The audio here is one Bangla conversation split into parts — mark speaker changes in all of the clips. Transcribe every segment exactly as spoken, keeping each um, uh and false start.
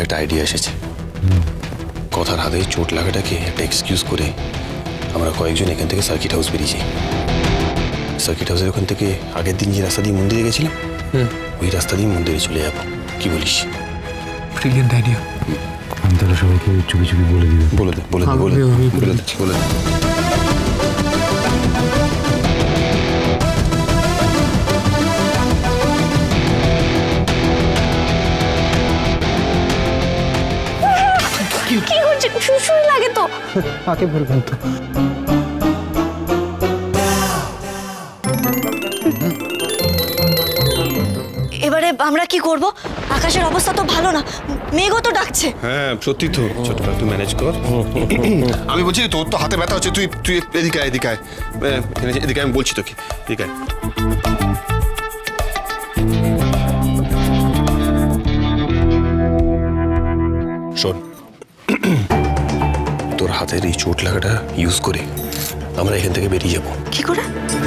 Speaker 1: একটা আইডিয়া এসেছে। কথার হাতে চোট লাগাটাকে একটা এক্সকিউজ করে আমরা কয়েকজন এখান থেকে সার্কিট হাউস বেরিয়ে যাই। সার্কিট হাউসের ওখান থেকে আগের দিন যে রাস্তা দিয়ে মন্দিরে গেছিলাম ওই রাস্তা দিয়ে মন্দিরে চলে যাবো। কি বলিস?
Speaker 2: Brilliant idea.
Speaker 3: আমি তাহলে সবাইকে চুপি চুপি বলে দিই।
Speaker 1: বলে দে বলে দে বলে বলে দিচ্ছি বলে দে।
Speaker 4: কি হচ্ছে? সুসুই লাগে তো।
Speaker 2: আগে বলবেন তো।
Speaker 4: এবারে আমরা কি করব? আকাশের অবস্থা তো ভালো না, মেঘও তো ডাকছে।
Speaker 1: হ্যাঁ সত্যি তো, ছোটটা তুই ম্যানেজ কর। আমি বলছি তোর তো হাতে ব্যথা হচ্ছে, তুই তুই এদিকে আয় এদিকে আয় এদিকে আমি বলছি তোকে এদিকে আয়। শোন, তোর হাতের এই চোট লাগাটা ইউজ করে আমরা এখান থেকে বেরিয়ে যাব।
Speaker 4: কি করে?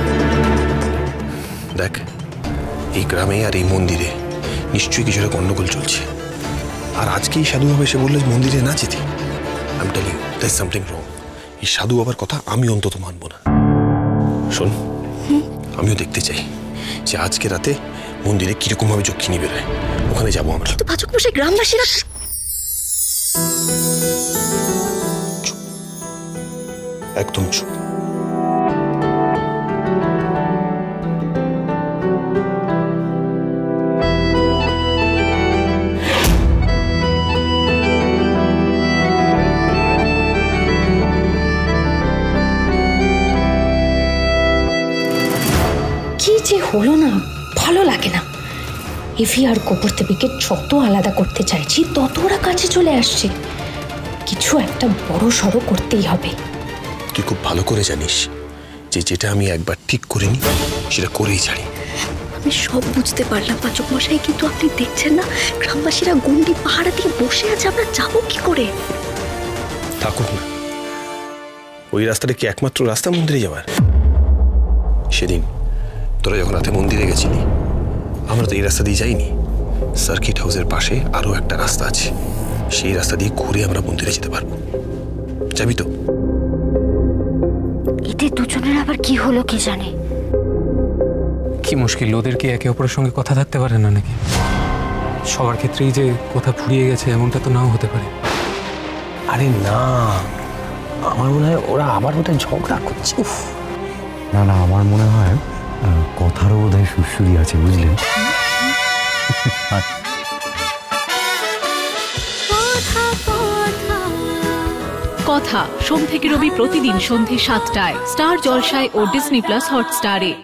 Speaker 1: দেখ, এই গ্রামে আর এই মন্দিরে নিশ্চয়ই কিছু একটা গন্ডগোল চলছে। আর আজকেই সাধু বাবা এসে বললো মন্দিরে না যেতে। I am telling you there is something wrong. এই সাধু বাবার কথা আমি অন্তত মানব না। শোন, আমিও দেখতে চাই যে আজকে রাতে মন্দিরে কিরকম ভাবে যক্ষিণী বেরোয়, ওখানে যাবো আমরা।
Speaker 4: কিন্তু পাচক মশাই, গ্রামবাসীরা
Speaker 1: একদম চুপ।
Speaker 5: কি যে হলো না, ভালো লাগে না। ইভি আর গোবর দেবীকে যত আলাদা করতে চাইছি তত ওরা কাছে চলে আসছে। কিছু একটা বড় সড়ো করতেই হবে।
Speaker 1: তুই খুব ভালো করে জানিস যে যেটা আমি একবার ঠিক করে নি সেটা করেই ছাড়ি।
Speaker 4: আমি সব বুঝতে পারলাম পাচক মশাই, কিন্তু আপনি দেখছেন না গ্রামবাসীরা গন্ডি পাহাড়া দিয়ে বসে আছে, আমরা যাবো কি করে?
Speaker 1: থাকুক না, ওই রাস্তাটা কি একমাত্র রাস্তা মন্দিরে যাওয়ার? সেদিন তোরা যখন রাতে মন্দিরে গেছিলি আমরা তো এই রাস্তা দিয়ে যাইনি। সার্কিট হাউসের পাশে আরো একটা রাস্তা আছে, সেই রাস্তা দিয়ে ঘুরে আমরা মন্দিরে যেতে পারবো। যাবি তো?
Speaker 4: এতে দুজনের আবার কি হলো কে জানে।
Speaker 2: কি মুশকিল, ওদের কি একে অপরের সঙ্গে কথা থাকতে পারে না নাকি? সবার ক্ষেত্রেই যে কথা ফুরিয়ে গেছে এমনটা তো নাও হতে পারে।
Speaker 3: আরে না, আমার মনে হয় ওরা আবার বোধহয় ঝগড়া করছে। না না, আমার মনে হয় কথারও বোধহয় সুরসুরি আছে, বুঝলেন?
Speaker 6: কথা সোম থেকে রবি প্রতিদিন সন্ধ্যে সাতটায় স্টার জলসায় ও ডিজনি প্লাস হটস্টারে।